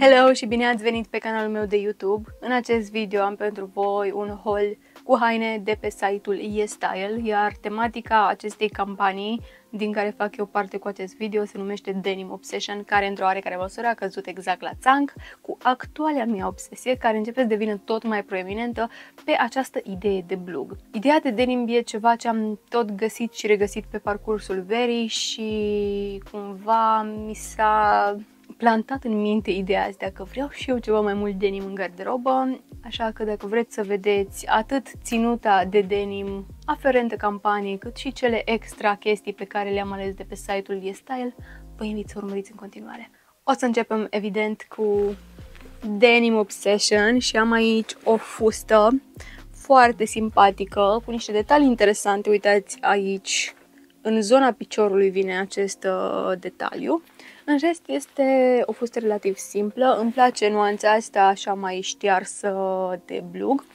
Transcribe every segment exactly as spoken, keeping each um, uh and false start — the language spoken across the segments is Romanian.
Hello și bine ați venit pe canalul meu de YouTube. În acest video am pentru voi un haul cu haine de pe site-ul YesStyle, iar tematica acestei campanii din care fac eu parte cu acest video se numește Denim Obsession, care într-o oarecare măsură a căzut exact la țanc cu actuala mea obsesie, care începe să devină tot mai proeminentă pe această idee de blog. Ideea de denim e ceva ce am tot găsit și regăsit pe parcursul verii și cumva mi s-a plantat în minte ideea asta că vreau și eu ceva mai mult denim în garderobă, așa că dacă vreți să vedeți atât ținuta de denim aferentă campaniei, cât și cele extra chestii pe care le-am ales de pe site-ul YesStyle, vă invit să urmăriți în continuare. O să începem evident cu Denim Obsession și am aici o fustă foarte simpatică, cu niște detalii interesante. Uitați aici, în zona piciorului vine acest uh, detaliu. În rest este o fustă relativ simplă, îmi place nuanța asta așa mai ștearsă de blug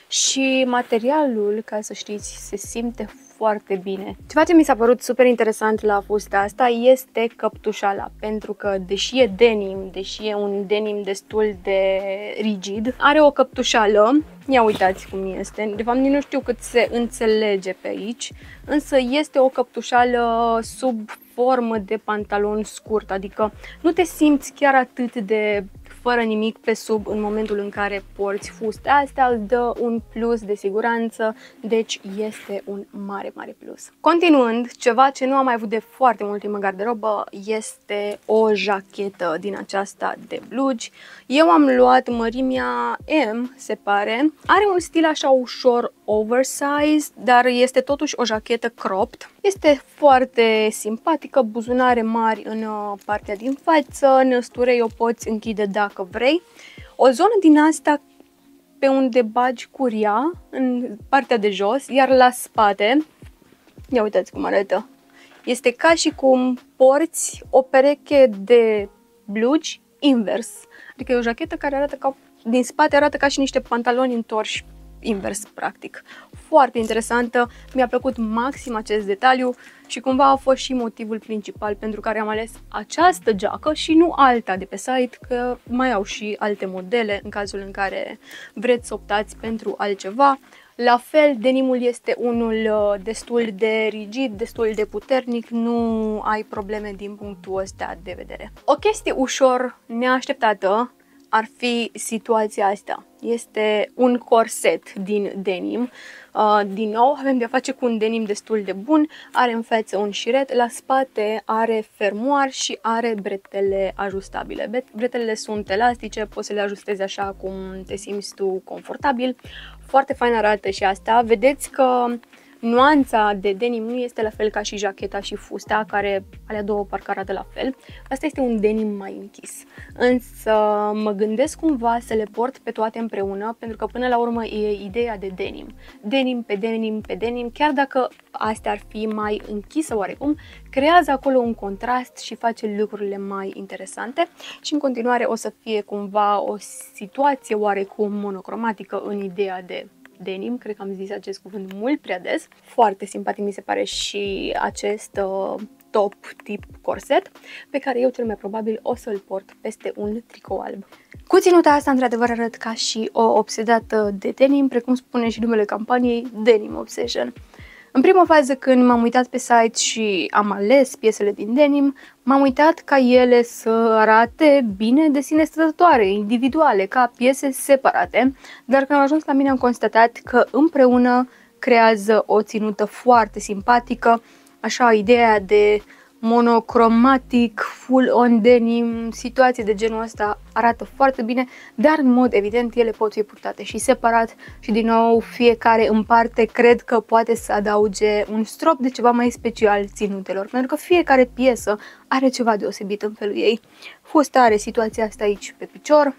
și materialul, ca să știți, se simte foarte bine. Ceva ce mi s-a părut super interesant la fusta asta este căptușala, pentru că deși e denim, deși e un denim destul de rigid, are o căptușală. Ia uitați cum este, de fapt nici nu știu cât se înțelege pe aici, însă este o căptușală sub formă de pantalon scurt, adică nu te simți chiar atât de fără nimic pe sub în momentul în care porți fusta asta, îți dă un plus de siguranță, deci este un mare, mare plus. Continuând, ceva ce nu am mai avut de foarte mult timp în garderobă este o jachetă din aceasta de blugi. Eu am luat mărimea M, se pare. Are un stil așa ușor oversized, dar este totuși o jachetă cropped. Este foarte simpatică, buzunare mari în partea din față, năsturei o poți închide dacă vrei. O zonă din asta pe unde bagi curia, în partea de jos, iar la spate, ia uitați cum arată, este ca și cum porți o pereche de blugi invers. Adică e o jachetă care arată ca, din spate arată ca și niște pantaloni întorși invers, practic. Foarte interesantă, mi-a plăcut maxim acest detaliu și cumva a fost și motivul principal pentru care am ales această geacă și nu alta de pe site, că mai au și alte modele în cazul în care vreți să optați pentru altceva. La fel, denimul este unul destul de rigid, destul de puternic, nu ai probleme din punctul ăsta de vedere. O chestie ușor neașteptată ar fi situația asta. Este un corset din denim. Uh, din nou avem de-a face cu un denim destul de bun. Are în față un șiret, la spate are fermoar și are bretele ajustabile. Bretelele sunt elastice, poți să le ajustezi așa cum te simți tu confortabil. Foarte fain arată și asta. Vedeți că nuanța de denim nu este la fel ca și jacheta și fusta, care alea două parcă arată la fel. Asta este un denim mai închis. Însă mă gândesc cumva să le port pe toate împreună, pentru că până la urmă e ideea de denim. Denim pe denim pe denim, chiar dacă astea ar fi mai închisă oarecum, creează acolo un contrast și face lucrurile mai interesante. Și în continuare o să fie cumva o situație oarecum monocromatică în ideea de denim, cred că am zis acest cuvânt mult prea des. Foarte simpatic mi se pare și acest uh, top tip corset, pe care eu cel mai probabil o să-l port peste un tricou alb. Cu ținuta asta, într-adevăr, arăt ca și o obsedată de denim, precum spune și numele campaniei, Denim Obsession. În prima fază, când m-am uitat pe site și am ales piesele din denim, m-am uitat ca ele să arate bine de sine stătătoare, individuale, ca piese separate, dar când am ajuns la mine am constatat că împreună creează o ținută foarte simpatică, așa ideea de monocromatic, full-on denim, situații de genul ăsta arată foarte bine, dar în mod evident ele pot fi purtate și separat și din nou fiecare în parte cred că poate să adauge un strop de ceva mai special ținutelor, pentru că fiecare piesă are ceva deosebit în felul ei. Fusta are situația asta aici pe picior,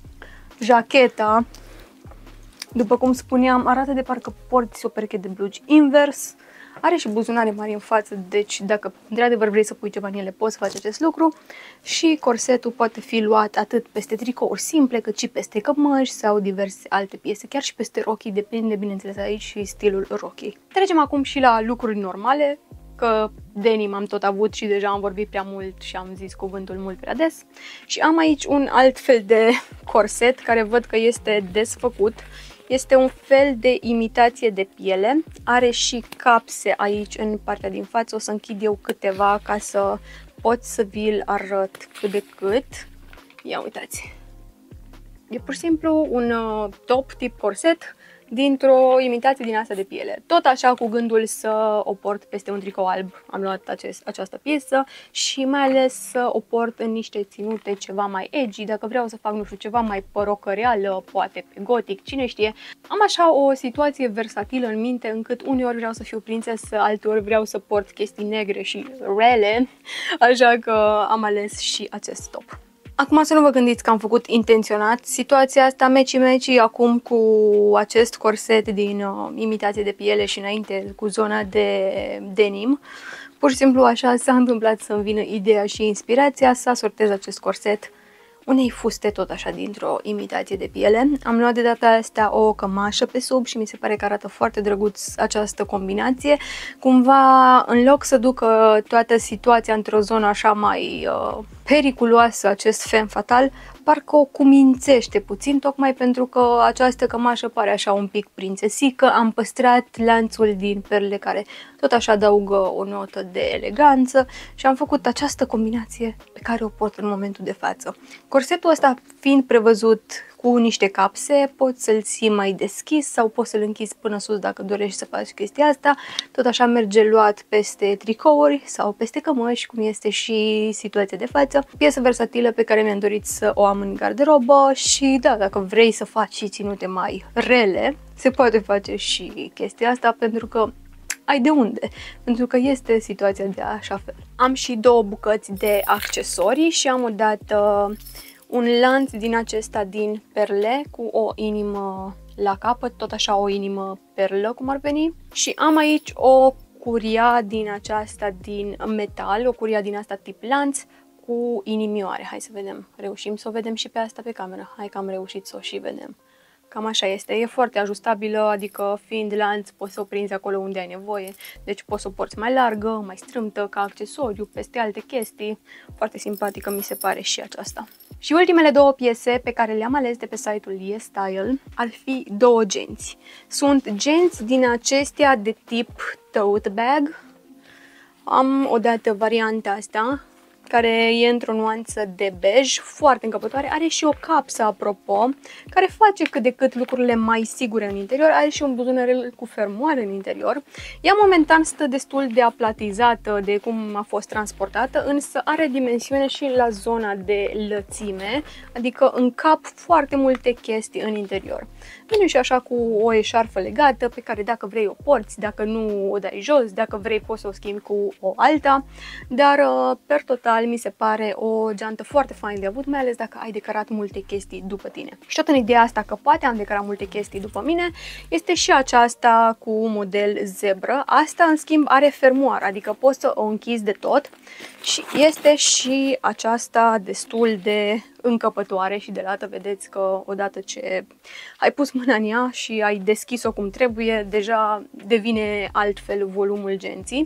jacheta, după cum spuneam, arată de parcă porți o pereche de blugi invers. Are și buzunare mari în față, deci dacă într-adevăr vrei să pui ceva în ele, poți face acest lucru. Și corsetul poate fi luat atât peste tricouri simple, cât și peste cămăși sau diverse alte piese, chiar și peste rochii, depinde, bineînțeles, aici și stilul rochii. Trecem acum și la lucruri normale, că denim am tot avut și deja am vorbit prea mult și am zis cuvântul mult prea des. Și am aici un alt fel de corset care văd că este desfăcut. Este un fel de imitație de piele, are și capse aici în partea din față, o să închid eu câteva ca să pot să vi-l arăt cât de cât. Ia uitați! E pur și simplu un uh, top tip corset dintr-o imitație din asta de piele. Tot așa cu gândul să o port peste un tricou alb. Am luat acest, această piesă și mai ales să o port în niște ținute ceva mai edgy, dacă vreau să fac, nu știu, ceva mai părocăreală, poate pe gotic, cine știe. Am așa o situație versatilă în minte încât uneori vreau să fiu prințesă, alteori vreau să port chestii negre și rele, așa că am ales și acest top. Acum să nu vă gândiți că am făcut intenționat situația asta meci-meci acum cu acest corset din uh, imitație de piele și înainte cu zona de denim. Pur și simplu așa s-a întâmplat să-mi vină ideea și inspirația să sortez acest corset unei fuste tot așa dintr-o imitație de piele. Am luat de data asta o cămașă pe sub și mi se pare că arată foarte drăguț această combinație. Cumva, în loc să ducă toată situația într-o zonă așa mai uh, periculoasă, acest femme fatal, parcă o cumințește puțin, tocmai pentru că această cămașă pare așa un pic prințesică. Am păstrat lanțul din perle care tot așa adaugă o notă de eleganță și am făcut această combinație pe care o port în momentul de față. Corsetul ăsta fiind prevăzut cu niște capse, poți să-l ții mai deschis sau poți să-l închizi până sus dacă dorești să faci chestia asta. Tot așa merge luat peste tricouri sau peste cămăși, cum este și situația de față. Piesă versatilă pe care mi-am dorit să o am în garderobă și da, dacă vrei să faci și ținute mai rele, se poate face și chestia asta pentru că ai de unde, pentru că este situația de așa fel. Am și două bucăți de accesorii și am odată un lanț din acesta din perle cu o inimă la capăt, tot așa o inimă perlă cum ar veni. Și am aici o curia din aceasta din metal, o curia din asta tip lanț cu inimioare. Hai să vedem, reușim să o vedem și pe asta pe cameră. Hai că am reușit să o și vedem. Cam așa este, e foarte ajustabilă, adică fiind lanț poți să o prinzi acolo unde ai nevoie, deci poți să o porți mai largă, mai strâmtă, ca accesoriu, peste alte chestii. Foarte simpatică mi se pare și aceasta. Și ultimele două piese pe care le-am ales de pe site-ul YesStyle ar fi două genți. Sunt genți din acestea de tip tote bag. Am odată varianta asta, care e într-o nuanță de bej, foarte încăpătoare. Are și o capsă, apropo, care face cât de cât lucrurile mai sigure în interior. Are și un buzunarel cu fermoare în interior. Ea momentan stă destul de aplatizată de cum a fost transportată, însă are dimensiune și la zona de lățime, adică încap foarte multe chestii în interior. Vine și așa cu o eșarfă legată pe care dacă vrei o porți, dacă nu o dai jos, dacă vrei poți să o schimbi cu o alta, dar per total mi se pare o geantă foarte fain de avut, mai ales dacă ai decorat multe chestii după tine. Și tot în ideea asta că poate am decorat multe chestii după mine, este și aceasta cu model zebră. Asta, în schimb, are fermoar, adică poți să o închizi de tot și este și aceasta destul de încăpătoare și de lată. Vedeți că odată ce ai pus mâna în ea și ai deschis-o cum trebuie, deja devine altfel volumul genții.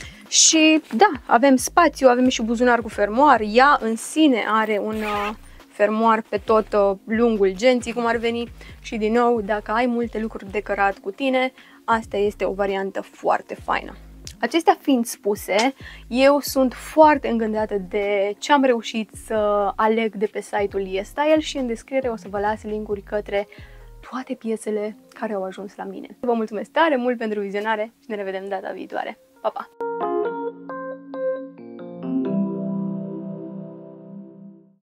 Și da, avem spațiu, avem și buzunar cu fermoar. Ea în sine are un uh, fermoar pe tot uh, lungul genții, cum ar veni. Și din nou, dacă ai multe lucruri de cărat cu tine, asta este o variantă foarte faină. Acestea fiind spuse, eu sunt foarte îngândată de ce am reușit să aleg de pe site-ul YesStyle și în descriere o să vă las linkuri către toate piesele care au ajuns la mine. Vă mulțumesc tare mult pentru vizionare și ne revedem data viitoare. Pa, pa!